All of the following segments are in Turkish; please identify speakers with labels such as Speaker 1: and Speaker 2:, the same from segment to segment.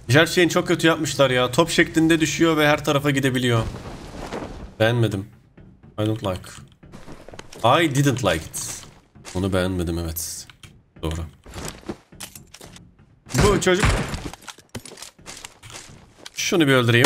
Speaker 1: Her şeyini çok kötü yapmışlar ya. Top şeklinde düşüyor ve her tarafa gidebiliyor. Beğenmedim. I don't like. I didn't like it. Onu beğenmedim, evet. Doğru. Bu çocuk. Şunu bir öldüreyim.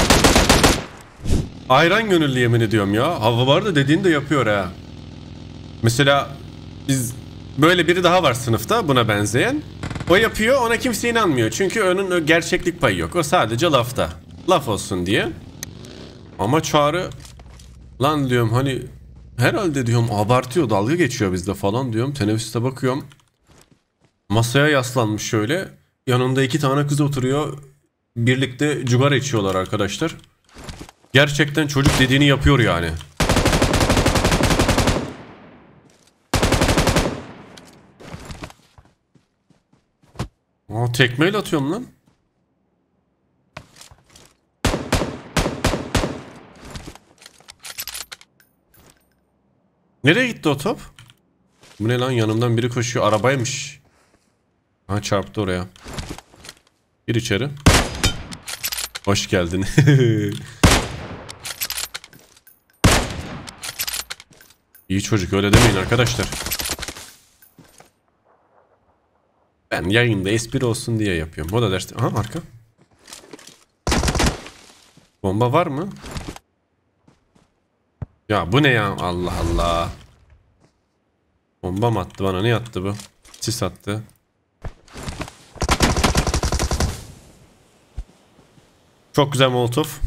Speaker 1: Ayran gönüllü, yemin ediyorum ya. Hava var da dediğini de yapıyor ha. Mesela biz, böyle biri daha var sınıfta buna benzeyen. O yapıyor, ona kimse inanmıyor. Çünkü onun gerçeklik payı yok. O sadece lafta. Laf olsun diye. Ama Çağrı, lan diyorum hani herhalde diyorum abartıyor, dalga geçiyor bizde falan diyorum. Teneffüste bakıyorum. Masaya yaslanmış şöyle. Yanında 2 tane kız oturuyor. Birlikte cigara içiyorlar arkadaşlar. Gerçekten çocuk dediğini yapıyor yani. Aa, tekmeyle atıyorum lan. Nereye gitti o top? Bu ne lan, yanımdan biri koşuyor. Arabaymış. Ha, çarptı oraya. Gir içeri. Hoş geldin. İyi çocuk, öyle demeyin arkadaşlar. Ben yayında espri olsun diye yapıyorum. O da derste. Aha, arka. Bomba var mı? Ya bu ne ya? Allah Allah. Bomba mı attı bana? Ne attı bu? Sis attı. Çok güzel molotof.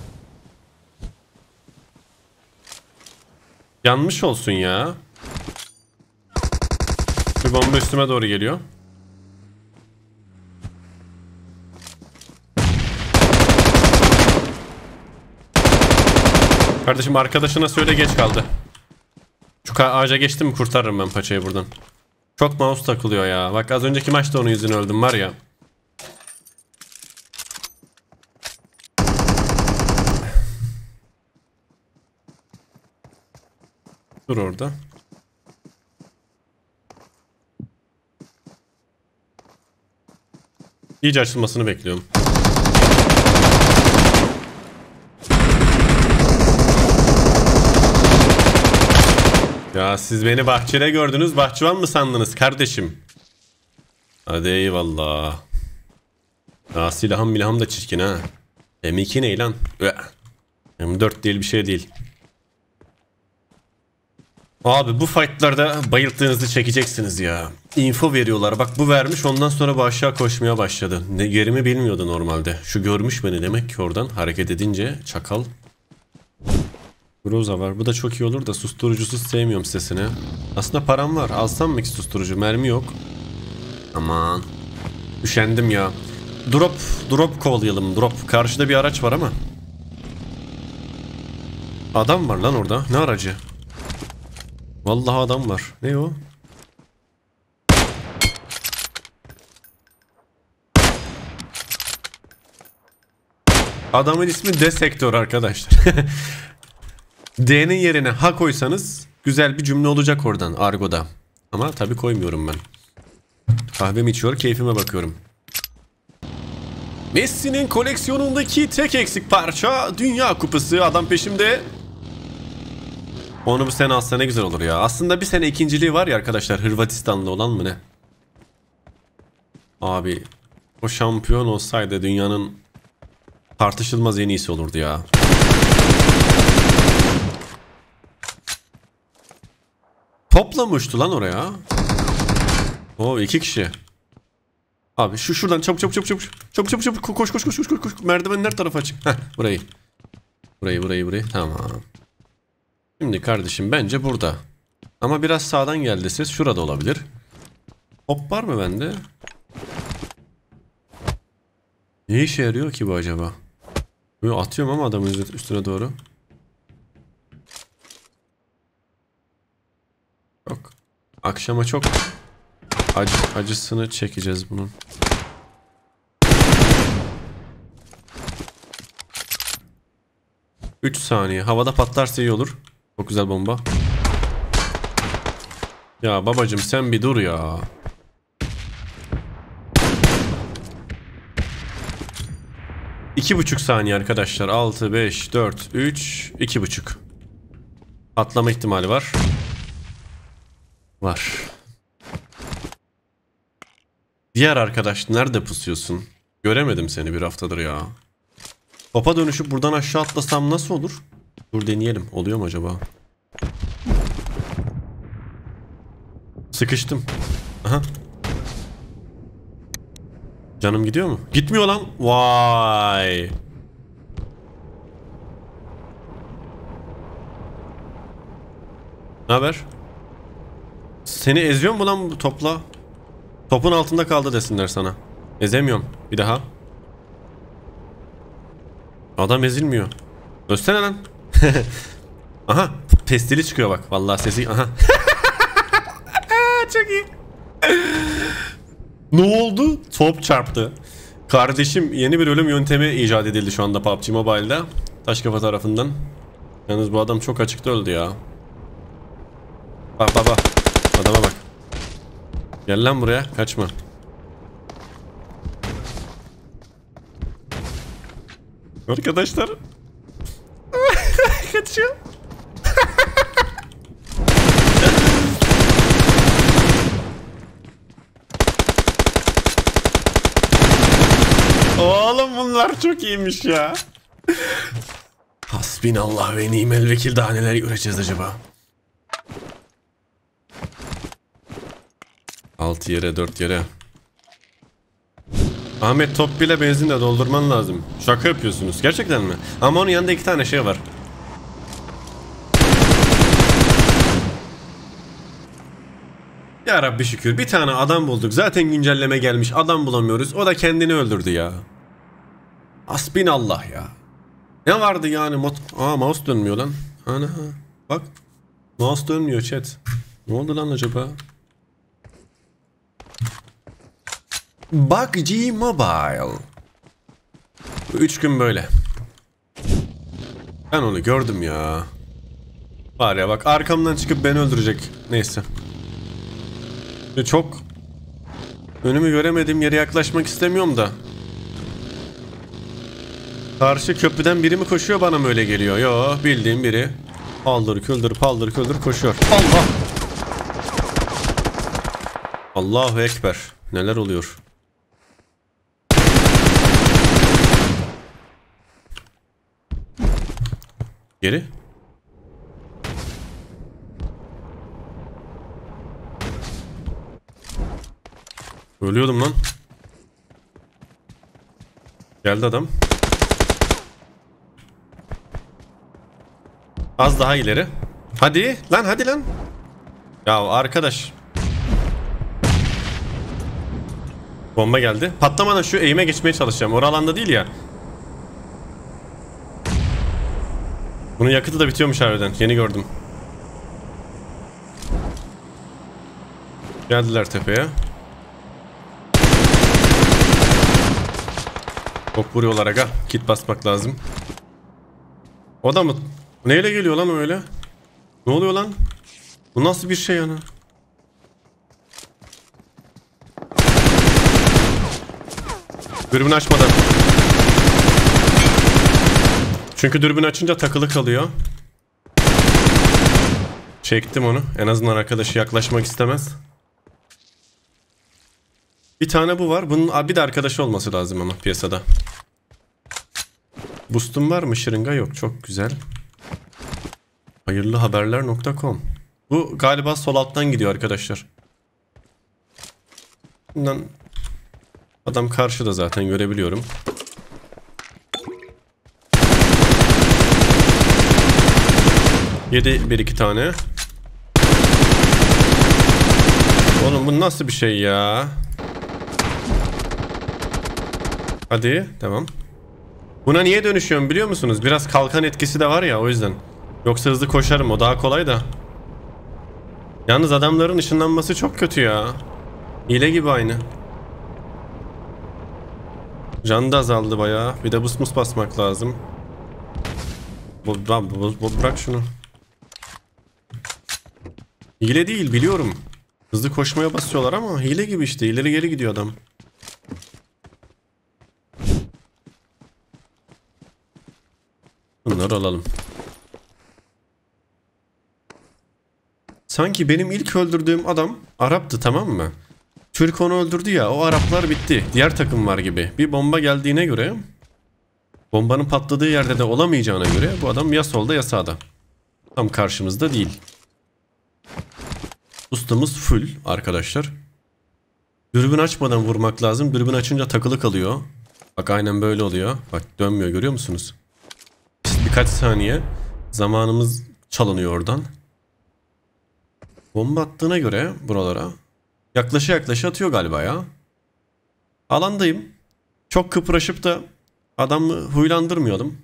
Speaker 1: Yanmış olsun ya. Bir bomba üstüme doğru geliyor. Kardeşim arkadaşına söyle, geç kaldı. Şu ağaca geçtim mi kurtarırım ben paçayı buradan. Çok mouse takılıyor ya. Bak az önceki maçta onun yüzüne öldüm var ya. Dur orada. İyice açılmasını bekliyorum. Ya siz beni bahçede gördünüz, bahçıvan mı sandınız kardeşim? Hadi eyvallah. Ya silahım da çirkin ha. M2 ne lan? M4 değil, bir şey değil. Abi bu fightlarda bayılttığınızı çekeceksiniz ya. Info veriyorlar. Bak bu vermiş, ondan sonra bu aşağı koşmaya başladı. Ne, yerimi bilmiyordu normalde. Şu görmüş beni, demek ki oradan hareket edince çakal. Groza var. Bu da çok iyi olur da susturucusuz sevmiyorum sesini. Aslında param var. Alsam mı ki susturucu? Mermi yok. Aman. Üşendim ya. Drop kovalayalım. Drop. Karşıda bir araç var ama. Adam var lan orada. Ne aracı? Vallahi adam var. Ne o? Adamın ismi D-Sektör arkadaşlar. D'nin yerine H koysanız güzel bir cümle olacak oradan argoda. Ama tabii koymuyorum ben. Kahvemi içiyor, keyfime bakıyorum. Messi'nin koleksiyonundaki tek eksik parça Dünya Kupası. Adam peşimde. Onu bu sene alsa ne güzel olur ya. Aslında bir sene ikinciliği var ya arkadaşlar, Hırvatistanlı olan mı ne? Abi o şampiyon olsaydı dünyanın tartışılmaz en iyisi olurdu ya. Topla mı uçtu lan oraya? Oo, 2 kişi. Abi şuradan çabuk koş. Merdivenler tarafa açık. Heh, burayı. Tamam. Şimdi kardeşim bence burada. Ama biraz sağdan geldi ses. Şurada olabilir. Hop var mı bende? Ne işe yarıyor ki bu acaba? Böyle atıyorum ama adamın üstüne doğru. Yok. Akşama çok acısını çekeceğiz bunun. Üç saniye. Havada patlarsa iyi olur. Çok güzel bomba. Ya babacım sen bir dur ya. 2,5 saniye arkadaşlar. 6, 5, 4, 3, 2,5. Atlama ihtimali var. Var. Diğer arkadaş nerede pusuyorsun? Göremedim seni bir haftadır ya. Topa dönüşüp buradan aşağı atlasam nasıl olur? Dur deneyelim. Oluyor mu acaba? Sıkıştım. Aha. Canım gidiyor mu? Gitmiyor lan. Vay. Ne haber? Seni eziyor mu lan bu topla? Topun altında kaldı desinler sana. Ezemiyorum. Bir daha. Adam ezilmiyor. Özsene lan. Aha. Pestili çıkıyor bak. Vallahi sesi. Aha. Çok iyi. Ne oldu? Top çarptı. Kardeşim, yeni bir ölüm yöntemi icat edildi şu anda PUBG Mobile'da. Taşkafa tarafından. Yalnız bu adam çok açıkta öldü ya. Bak bak bak. Adama bak. Gel lan buraya. Kaçma. Arkadaşlar. Kaçıyor. Oğlum bunlar çok iyiymiş ya. Hasbinallah ve nimel vekil, daha neler göreceğiz acaba? 6 yere 4 yere. Ahmet, top bile benzinle doldurman lazım. Şaka yapıyorsunuz gerçekten mi? Ama onun yanında 2 tane şey var. Ya Rabbi şükür bir tane adam bulduk. Zaten güncelleme gelmiş, adam bulamıyoruz. O da kendini öldürdü ya. Hasbinallah ya. Ne vardı yani mouse dönmüyor lan. Ana bak. Mouse dönmüyor chat. Ne oldu lan acaba? PUBG Mobile. 3 gün böyle. Ben onu gördüm ya. Var ya bak, arkamdan çıkıp beni öldürecek. Neyse. Çok önümü göremediğim yere yaklaşmak istemiyorum da. Karşı köprüden biri mi koşuyor, bana mı öyle geliyor? Yo, bildiğim biri. Paldır küldür paldır küldür koşuyor. Allah! Allahu Ekber. Neler oluyor? Geri. Ölüyordum lan. Geldi adam. Az daha ileri. Hadi lan, hadi lan. Ya arkadaş. Bomba geldi. Patlamadan şu eğime geçmeye çalışacağım. Orada alanda değil ya. Bunun yakıtı da bitiyormuş harbiden. Yeni gördüm. Geldiler tepeye. Çok vuruyorlar aga. Kit basmak lazım. O da mı? Neyle geliyor lan öyle? Ne oluyor lan? Bu nasıl bir şey yani? Dürbün açmadan. Çünkü dürbün açınca takılı kalıyor. Çektim onu. En azından arkadaşı yaklaşmak istemez. Bir tane bu var. Bunun bir de arkadaşı olması lazım ama piyasada. Boost'um var mı? Şırınga yok. Çok güzel. Hayırlıhaberler.com. Bu galiba sol alttan gidiyor arkadaşlar. Bundan adam karşıda zaten görebiliyorum. Yedi bir iki tane. Oğlum bu nasıl bir şey ya? Hadi tamam. Buna niye dönüşüyorum biliyor musunuz? Biraz kalkan etkisi de var ya, o yüzden. Yoksa hızlı koşarım, o daha kolay da. Yalnız adamların ışınlanması çok kötü ya. Hile gibi aynı. Can da azaldı bayağı. Bir de boost basmak lazım. Bırak şunu. Hile değil biliyorum. Hızlı koşmaya basıyorlar ama hile gibi işte. İleri geri gidiyor adam. Bunları alalım. Sanki benim ilk öldürdüğüm adam Arap'tı, tamam mı? Türk onu öldürdü ya, o Araplar bitti. Diğer takım var gibi. Bir bomba geldiğine göre, bombanın patladığı yerde de olamayacağına göre bu adam ya solda ya sağda. Tam karşımızda değil. Ustamız full arkadaşlar. Dürbün açmadan vurmak lazım. Dürbün açınca takılı kalıyor. Bak aynen böyle oluyor. Bak dönmüyor, görüyor musunuz? Birkaç saniye zamanımız çalınıyor oradan. Bomba attığına göre buralara yaklaşa yaklaşa atıyor galiba ya. Alandayım. Çok kıpraşıp da adamı huylandırmayalım.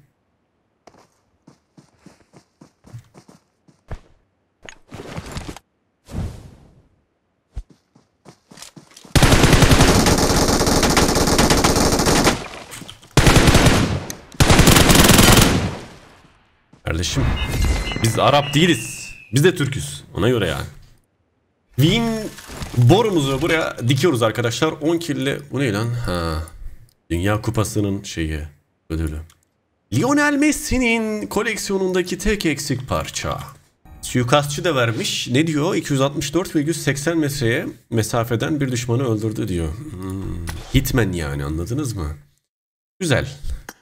Speaker 1: Kardeşim, biz Arap değiliz. Biz de Türk'üz. Ona göre yani. Win borumuzu buraya dikiyoruz arkadaşlar. 10 kille. Bu ne lan? Ha. Dünya Kupası'nın şeyi, ödülü. Lionel Messi'nin koleksiyonundaki tek eksik parça. Suikastçı da vermiş. Ne diyor? 264,80 metreye mesafeden bir düşmanı öldürdü diyor. Hitman yani, anladınız mı? Güzel.